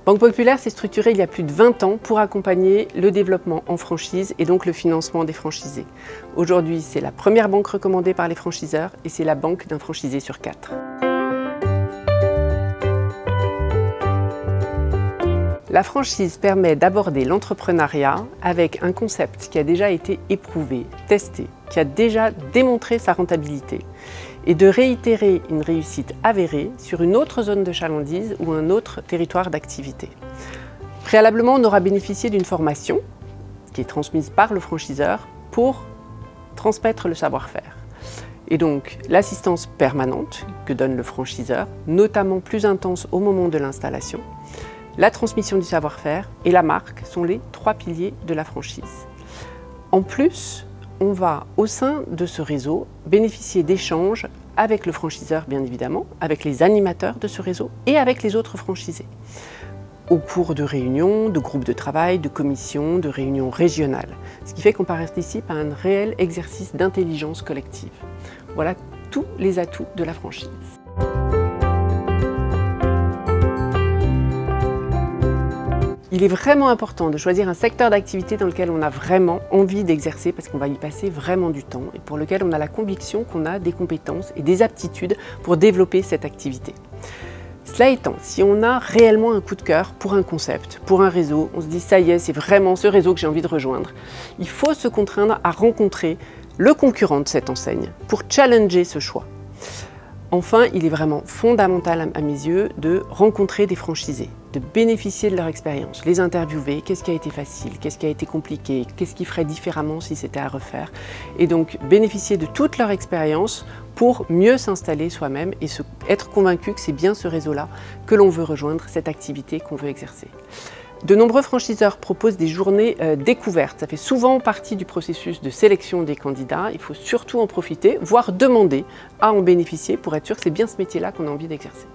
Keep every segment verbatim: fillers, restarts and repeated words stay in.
Banque Populaire s'est structurée il y a plus de vingt ans pour accompagner le développement en franchise et donc le financement des franchisés. Aujourd'hui, c'est la première banque recommandée par les franchiseurs et c'est la banque d'un franchisé sur quatre. La franchise permet d'aborder l'entrepreneuriat avec un concept qui a déjà été éprouvé, testé, qui a déjà démontré sa rentabilité et de réitérer une réussite avérée sur une autre zone de chalandise ou un autre territoire d'activité. Préalablement, on aura bénéficié d'une formation qui est transmise par le franchiseur pour transmettre le savoir-faire. Et donc, l'assistance permanente que donne le franchiseur, notamment plus intense au moment de l'installation, la transmission du savoir-faire et la marque sont les trois piliers de la franchise. En plus, on va, au sein de ce réseau, bénéficier d'échanges avec le franchiseur, bien évidemment, avec les animateurs de ce réseau et avec les autres franchisés, au cours de réunions, de groupes de travail, de commissions, de réunions régionales. Ce qui fait qu'on participe à un réel exercice d'intelligence collective. Voilà tous les atouts de la franchise. Il est vraiment important de choisir un secteur d'activité dans lequel on a vraiment envie d'exercer parce qu'on va y passer vraiment du temps et pour lequel on a la conviction qu'on a des compétences et des aptitudes pour développer cette activité. Cela étant, si on a réellement un coup de cœur pour un concept, pour un réseau, on se dit ça y est, c'est vraiment ce réseau que j'ai envie de rejoindre, il faut se contraindre à rencontrer le concurrent de cette enseigne pour challenger ce choix. Enfin, il est vraiment fondamental à mes yeux de rencontrer des franchisés, de bénéficier de leur expérience, les interviewer, qu'est-ce qui a été facile, qu'est-ce qui a été compliqué, qu'est-ce qu'ils feraient différemment si c'était à refaire. Et donc bénéficier de toute leur expérience pour mieux s'installer soi-même et se, être convaincu que c'est bien ce réseau-là que l'on veut rejoindre, cette activité qu'on veut exercer. De nombreux franchiseurs proposent des journées euh, découvertes. Ça fait souvent partie du processus de sélection des candidats. Il faut surtout en profiter, voire demander à en bénéficier pour être sûr que c'est bien ce métier-là qu'on a envie d'exercer.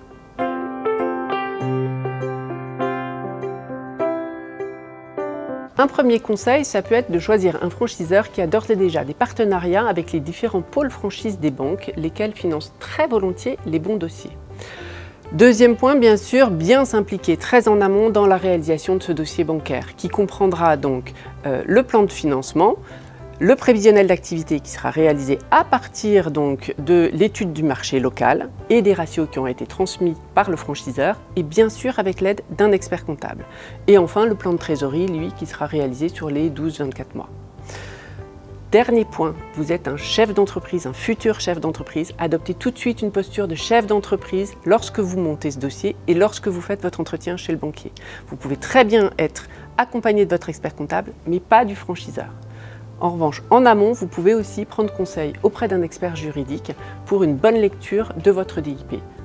Un premier conseil, ça peut être de choisir un franchiseur qui a d'ores et déjà des partenariats avec les différents pôles franchise des banques, lesquels financent très volontiers les bons dossiers. Deuxième point, bien sûr, bien s'impliquer très en amont dans la réalisation de ce dossier bancaire, qui comprendra donc euh, le plan de financement, le prévisionnel d'activité qui sera réalisé à partir donc de l'étude du marché local et des ratios qui ont été transmis par le franchiseur, et bien sûr avec l'aide d'un expert comptable. Et enfin, le plan de trésorerie, lui, qui sera réalisé sur les douze à vingt-quatre mois. Dernier point, vous êtes un chef d'entreprise, un futur chef d'entreprise. Adoptez tout de suite une posture de chef d'entreprise lorsque vous montez ce dossier et lorsque vous faites votre entretien chez le banquier. Vous pouvez très bien être accompagné de votre expert comptable, mais pas du franchiseur. En revanche, en amont, vous pouvez aussi prendre conseil auprès d'un expert juridique pour une bonne lecture de votre D I P.